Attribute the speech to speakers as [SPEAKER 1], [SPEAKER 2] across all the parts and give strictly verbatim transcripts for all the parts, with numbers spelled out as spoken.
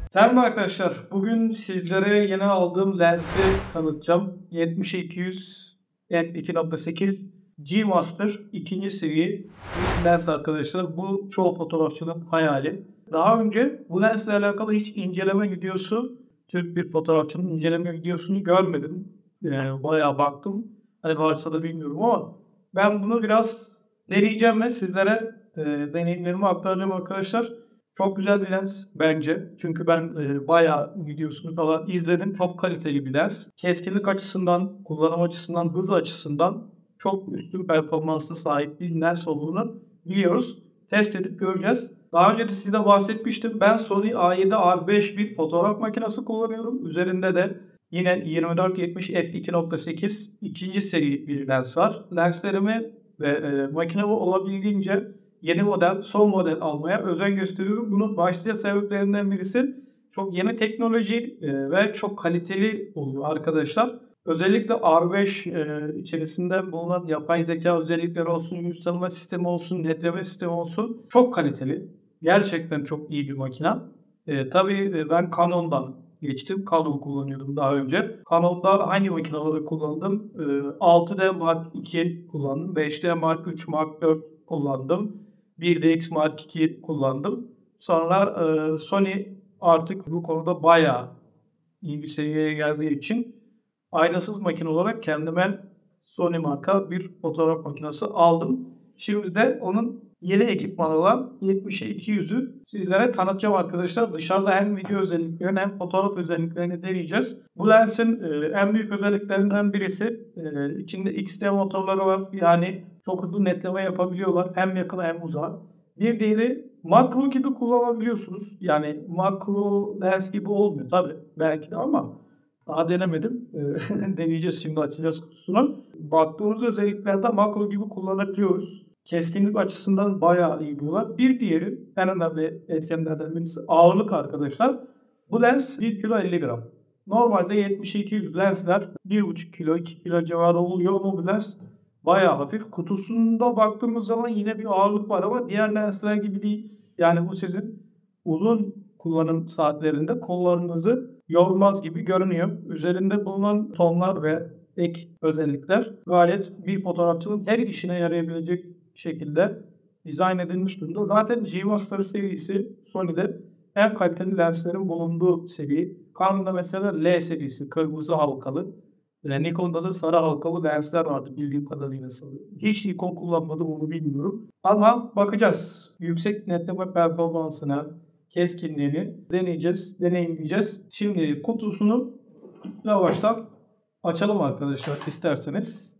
[SPEAKER 1] Selam arkadaşlar. Bugün sizlere yeni aldığım lensi tanıtacağım. yetmiş iki yüz f iki nokta sekiz G Master ikinci seviye bir lens arkadaşlar. Bu çoğu fotoğrafçının hayali. Daha önce bu lensle alakalı hiç inceleme videosu, Türk bir fotoğrafçının inceleme videosunu görmedim. Yani bayağı baktım. Hani varsa da bilmiyorum ama ben bunu biraz deneyeceğim ve sizlere e, deneyimlerimi aktaracağım arkadaşlar. Çok güzel bir lens bence. Çünkü ben e, bayağı videosunu falan izledim. Çok kaliteli bir lens. Keskinlik açısından, kullanım açısından, hız açısından çok üstün performansa sahip bir lens olduğunu biliyoruz. Test edip göreceğiz. Daha önce de size bahsetmiştim. Ben Sony A yedi R beş bir fotoğraf makinesi kullanıyorum. Üzerinde de yine yirmi dört yetmiş f iki nokta sekiz ikinci seri bir lens var. Lenslerimi ve e, makinemi olabildiğince yeni model, son model almaya özen gösteriyorum. Bunun başlıca sebeplerinden birisi çok yeni teknoloji e, ve çok kaliteli oluyor arkadaşlar. Özellikle R beş e, içerisinde bulunan yapay zeka özellikleri olsun, yüz tanıma sistemi olsun, netleme sistemi olsun çok kaliteli. Gerçekten çok iyi bir makine. E, tabii ben Canon'dan geçtim. Canon kullanıyordum daha önce. Canon'da hangi makineleri kullandım? E, altı D Mark iki kullandım. beş D Mark üç, Mark dört kullandım. bir D X Mark iki kullandım. Sonra e, Sony artık bu konuda bayağı iyi bir seviyeye geldiği için aynasız makine olarak kendime Sony marka bir fotoğraf makinesi aldım. Şimdi de onun yeni ekipmanı olan yetmiş iki yüzü sizlere tanıtacağım arkadaşlar. Dışarıda hem video özelliklerini hem fotoğraf özelliklerini deneyeceğiz. Bu lensin e, en büyük özelliklerinden birisi e, içinde X D motorları var. Yani çok hızlı netleme yapabiliyorlar. Hem yakın hem uzağa. Bir diğeri makro gibi kullanabiliyorsunuz. Yani makro lens gibi olmuyor tabii belki de ama daha denemedim. Ee, deneyeceğiz şimdi, açacağız kutusunu. Baktığımız özelliklerde makro gibi kullanabiliyoruz. Keskinlik açısından bayağı iyi diyorlar. Bir diğeri en önemli etkenlerden birisi ağırlık arkadaşlar. Bu lens bir kilo elli gram. Normalde yetmiş iki yüz lensler bir buçuk kilo iki kilo civarı oluyor ama bu lens bayağı hafif. Kutusunda baktığımız zaman yine bir ağırlık var ama diğer lensler gibi değil. Yani bu sizin uzun kullanım saatlerinde kollarınızı yormaz gibi görünüyor. Üzerinde bulunan tonlar ve ek özellikler gayet bir fotoğrafçının her işine yarayabilecek şekilde dizayn edilmiş durumda. Zaten G Master serisi Sony'de en kaliteli lenslerin bulunduğu seviye. Canon'da mesela L serisi kırmızı halkalı. Yani Nikon'da da sarı halkalı lensler vardı bildiğim kadarıyla sanırım. Hiç Nikon kullanmadım, onu bilmiyorum. Ama bakacağız. Yüksek netleme performansına, keskinliğini deneyeceğiz, deneyimleyeceğiz. Şimdi kutusunu yavaştan açalım arkadaşlar isterseniz.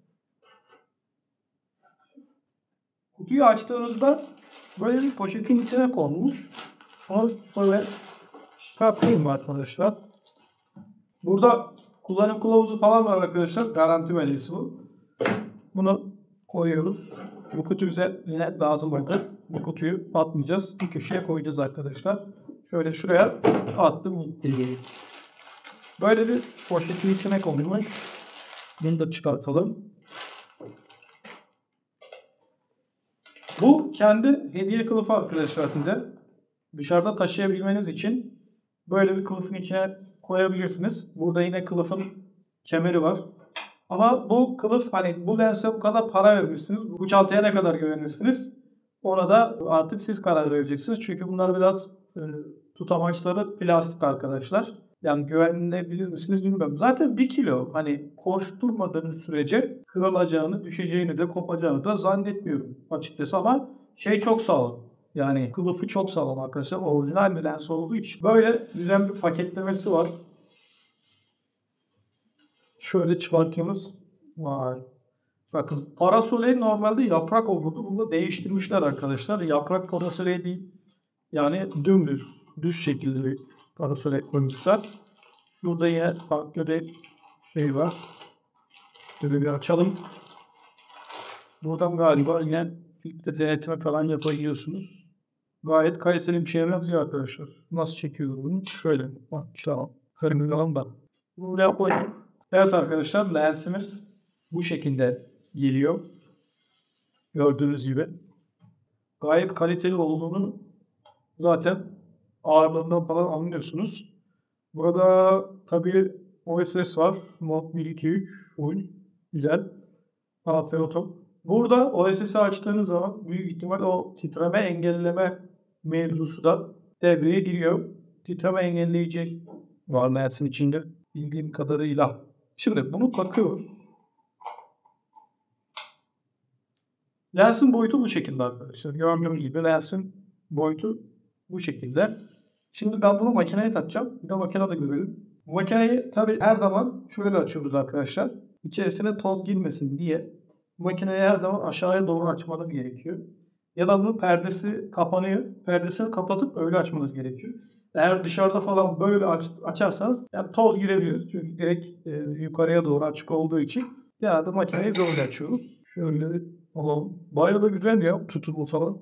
[SPEAKER 1] Kutuyu açtığınızda böyle bir poşetin içine konmuş. Onu böyle çıkartayım arkadaşlar. Burada kullanım kılavuzu falan var arkadaşlar. Garanti belgesi bu. Bunu koyuyoruz. Bu kutu bize ne lazım oldu? Bu kutuyu atmayacağız. Bir köşeye koyacağız arkadaşlar. Şöyle şuraya attım gitti. Böyle bir poşetin içine konulmuş. Bunu da çıkartalım. Bu kendi hediye kılıfı arkadaşlar size. Dışarıda taşıyabilmeniz için böyle bir kılıfın içine koyabilirsiniz. Burada yine kılıfın kemeri var. Ama bu kılıf, hani bu lense bu kadar para vermişsiniz. Bu çantaya ne kadar güvenirsiniz? Ona da artık siz karar vereceksiniz. Çünkü bunlar biraz e, tutamaçları plastik arkadaşlar. Yani güvenilebilir misiniz bilmiyorum. Zaten bir kilo hani koşturmadığınız sürece kırılacağını, düşeceğini de kopacağını da zannetmiyorum açıkçası ama şey çok sağlam. Yani kılıfı çok sağlam arkadaşlar. Orijinal bir lens olduğu için. Böyle güzel bir paketlemesi var. Şöyle çıkartıyoruz. Vay. Bakın parasoleyi normalde yaprak olurdu. Bunu da değiştirmişler arkadaşlar. Yaprak parasoleyi değil. Yani dümdüz, düz şekilde bir parasole koymuşlar. Burada yine farklı bir şey var. Şöyle bir açalım. Buradan galiba yine filtre denetime falan yapabiliyorsunuz. Gayet kaliteli bir şey yapıyor arkadaşlar. Nasıl çekiyorum bunu? Şöyle. Bak tamam. Kırmızı da. Bunu yapayım. Evet arkadaşlar, lensimiz bu şekilde geliyor. Gördüğünüz gibi. Gayet kaliteli olduğunu zaten ağırlığından falan anlıyorsunuz. Burada tabii O S S var. Mod bir iki üç full. Güzel. A F otom. Burada O S S'i açtığınız zaman büyük ihtimal o titreme engelleme mevzusu da devreye giriyor. Titreme engelleyici var Lens'in içinde bildiğim kadarıyla. Şimdi bunu takıyoruz. Lens'in boyutu bu şekilde arkadaşlar. Gördüğünüz gibi Lens'in boyutu bu şekilde. Şimdi ben bunu makineye takacağım. Bir de makinede görelim. Bu makineyi tabii her zaman şöyle açıyoruz arkadaşlar. İçerisine toz girmesin diye makineyi her zaman aşağıya doğru açmanız gerekiyor. Ya da bunun perdesi kapanıyor. Perdesini kapatıp öyle açmanız gerekiyor. Eğer dışarıda falan böyle aç, açarsanız yani toz girebilir. Çünkü direkt e, yukarıya doğru açık olduğu için genelde makineyi böyle açıyoruz. Şöyle alalım. Bayağı da güzel ya tutumu falan.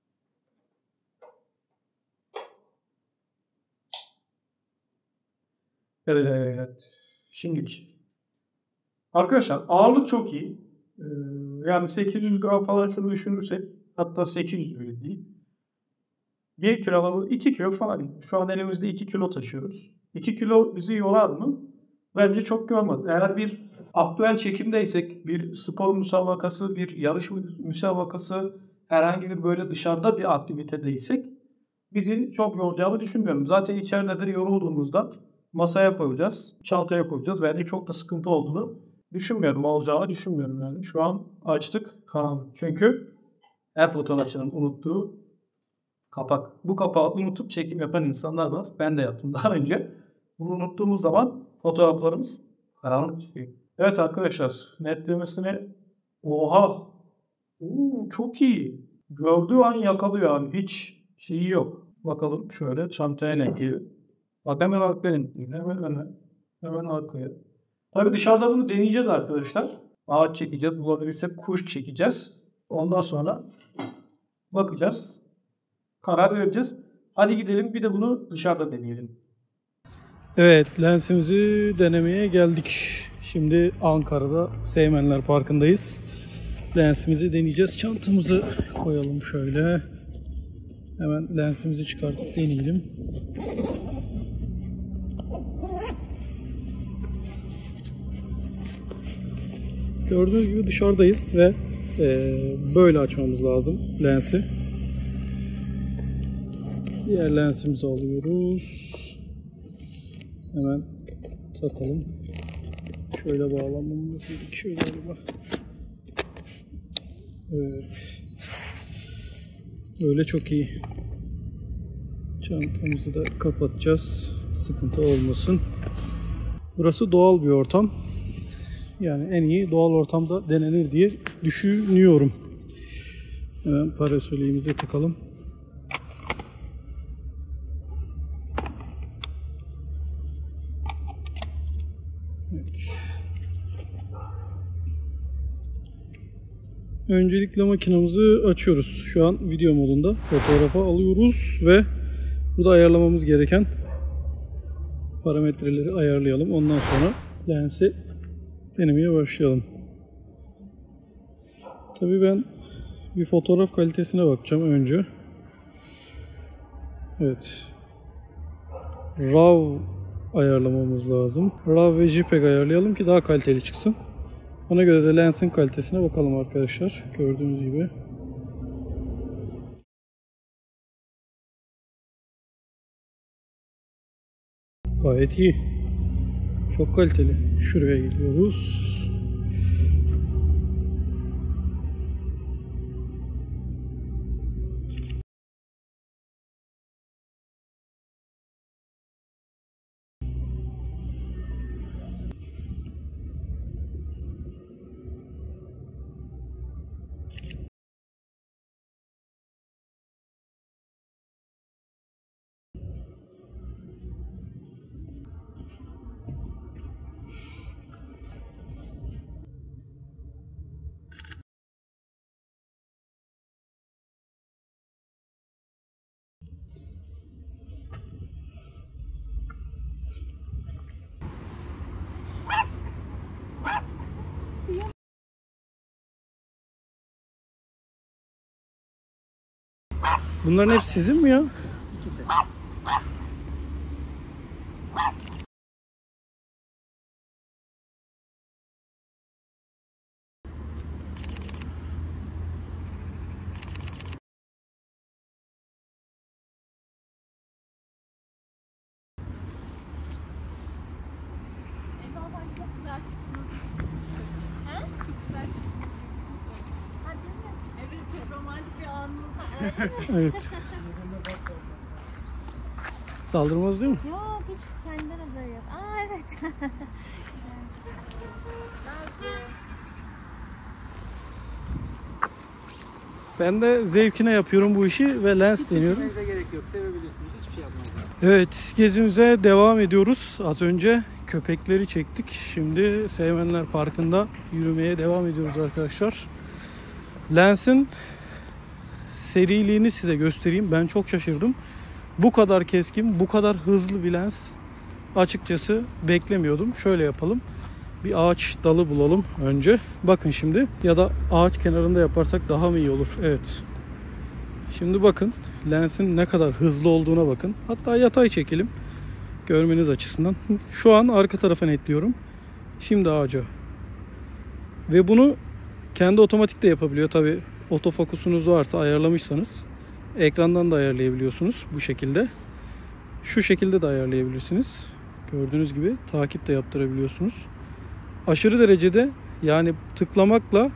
[SPEAKER 1] Evet. Şimdi arkadaşlar ağırlık çok iyi. Ee, yani sekiz yüz gram falan şunu düşünürsek, hatta sekiz yüz bile değil. bir kilo, iki kilo falan. Şu an elimizde iki kilo taşıyoruz. iki kilo bizi yorar mı? Bence çok yormaz. Eğer bir aktüel çekimdeysek, bir spor müsabakası, bir yarış müsabakası, herhangi bir böyle dışarıda bir aktivitedeysek bizi çok yoracağını düşünmüyorum. Zaten içeride de yorulduğumuzda masaya koyacağız, çantaya koyacağız. Bence çok da sıkıntı olduğunu düşünmüyorum. Olacağını düşünmüyorum yani. Şu an açtık karanlık. Çünkü her fotoğrafçının unuttuğu kapak. Bu kapağı unutup çekim yapan insanlar var. Ben de yaptım daha önce. Bunu unuttuğumuz zaman fotoğraflarımız karanlık çıkıyor. Evet arkadaşlar, netlemesini oha Oo, çok iyi. Gördüğü an yakalıyor abi. Hiç şeyi yok. Bakalım şöyle çantaya ne geliyor. Bak hemen arkaya hemen öne. Hemen arkaya. Tabii dışarıda bunu deneyeceğiz arkadaşlar. Ağaç çekeceğiz. Bulabilirsek kuş çekeceğiz. Ondan sonra bakacağız. Karar vereceğiz. Hadi gidelim bir de bunu dışarıda deneyelim. Evet, lensimizi denemeye geldik. Şimdi Ankara'da Seymenler Parkı'ndayız. Lensimizi deneyeceğiz. Çantamızı koyalım şöyle. Hemen lensimizi çıkartıp deneyelim. Gördüğünüz gibi dışarıdayız ve e, böyle açmamız lazım lensi. Diğer lensimizi alıyoruz. Hemen takalım. Şöyle bağlamamız gerekiyor galiba. Evet. Böyle çok iyi. Çantamızı da kapatacağız. Sıkıntı olmasın. Burası doğal bir ortam. Yani en iyi doğal ortamda denenir diye düşünüyorum. Hemen parasolimize takalım. Evet. Öncelikle makinamızı açıyoruz. Şu an video modunda fotoğrafa alıyoruz ve burada ayarlamamız gereken parametreleri ayarlayalım. Ondan sonra lensi denemeye başlayalım. Tabii ben bir fotoğraf kalitesine bakacağım önce. Evet. RAW ayarlamamız lazım. RAW ve JPEG ayarlayalım ki daha kaliteli çıksın. Ona göre de lensin kalitesine bakalım arkadaşlar. Gördüğünüz gibi. Gayet iyi. Çok kaliteli. Şuraya geliyoruz. Bunların hepsi sizin mi ya?
[SPEAKER 2] İkisi.
[SPEAKER 1] Evet. Saldırmaz değil mi?
[SPEAKER 2] Yok, hiç kendinden haberi yok. Aa evet.
[SPEAKER 1] Ben de zevkine yapıyorum bu işi ve lens deniyorum.
[SPEAKER 3] Hiç gerek yok. Sevebilirsiniz. Hiçbir şey yapmayın.
[SPEAKER 1] Evet, gezimize devam ediyoruz. Az önce köpekleri çektik. Şimdi Seymenler Parkı'nda yürümeye devam ediyoruz arkadaşlar. Lens'in seriliğini size göstereyim. Ben çok şaşırdım. Bu kadar keskin, bu kadar hızlı bir lens açıkçası beklemiyordum. Şöyle yapalım. Bir ağaç dalı bulalım önce. Bakın şimdi, ya da ağaç kenarında yaparsak daha mı iyi olur? Evet. Şimdi bakın, lensin ne kadar hızlı olduğuna bakın. Hatta yatay çekelim görmeniz açısından. Şu an arka tarafa netliyorum. Şimdi ağaca. Ve bunu kendi otomatik de yapabiliyor. Tabi otofokusunuz varsa, ayarlamışsanız ekrandan da ayarlayabiliyorsunuz bu şekilde. Şu şekilde de ayarlayabilirsiniz. Gördüğünüz gibi takip de yaptırabiliyorsunuz. Aşırı derecede, yani tıklamakla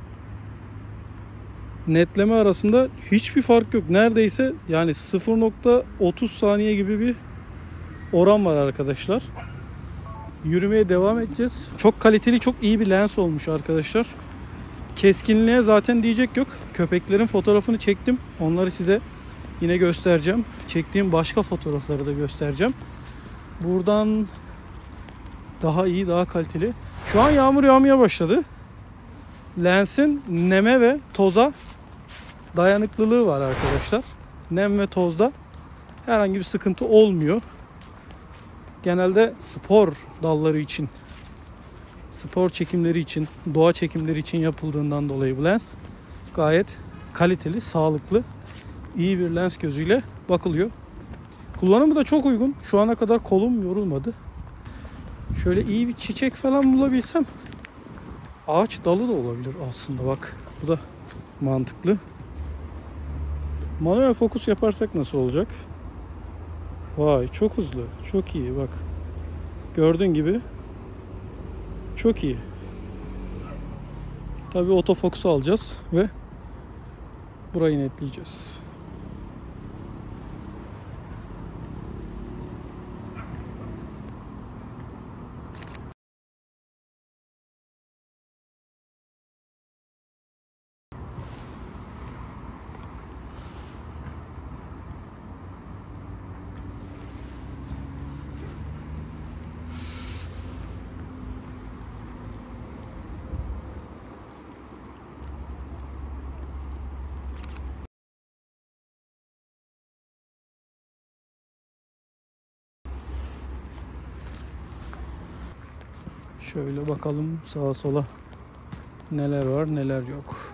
[SPEAKER 1] netleme arasında hiçbir fark yok. Neredeyse yani sıfır nokta otuz saniye gibi bir oran var arkadaşlar. Yürümeye devam edeceğiz. Çok kaliteli, çok iyi bir lens olmuş arkadaşlar. Keskinliğe zaten diyecek yok. Köpeklerin fotoğrafını çektim. Onları size yine göstereceğim. Çektiğim başka fotoğrafları da göstereceğim. Buradan daha iyi, daha kaliteli. Şu an yağmur yağmaya başladı. Lensin neme ve toza dayanıklılığı var arkadaşlar. Nem ve tozda herhangi bir sıkıntı olmuyor. Genelde spor dalları için, spor çekimleri için, doğa çekimleri için yapıldığından dolayı bu lens gayet kaliteli, sağlıklı, iyi bir lens gözüyle bakılıyor. Kullanımı da çok uygun. Şu ana kadar kolum yorulmadı. Şöyle iyi bir çiçek falan bulabilsem, ağaç dalı da olabilir aslında, bak. Bu da mantıklı. Manuel fokus yaparsak nasıl olacak? Vay, çok hızlı, çok iyi bak. Gördüğün gibi çok iyi. Tabii otofokusu alacağız ve burayı netleyeceğiz. Şöyle bakalım sağa sola neler var neler yok.